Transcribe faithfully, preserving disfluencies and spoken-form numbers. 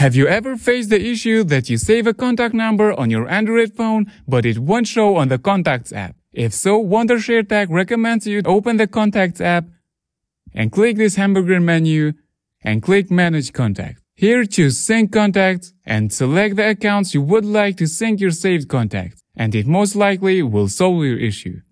Have you ever faced the issue that you save a contact number on your Android phone, but it won't show on the Contacts app? If so, Wondershare Tech recommends you open the Contacts app and click this hamburger menu and click Manage Contacts. Here, choose Sync Contacts and select the accounts you would like to sync your saved contacts, and it most likely will solve your issue.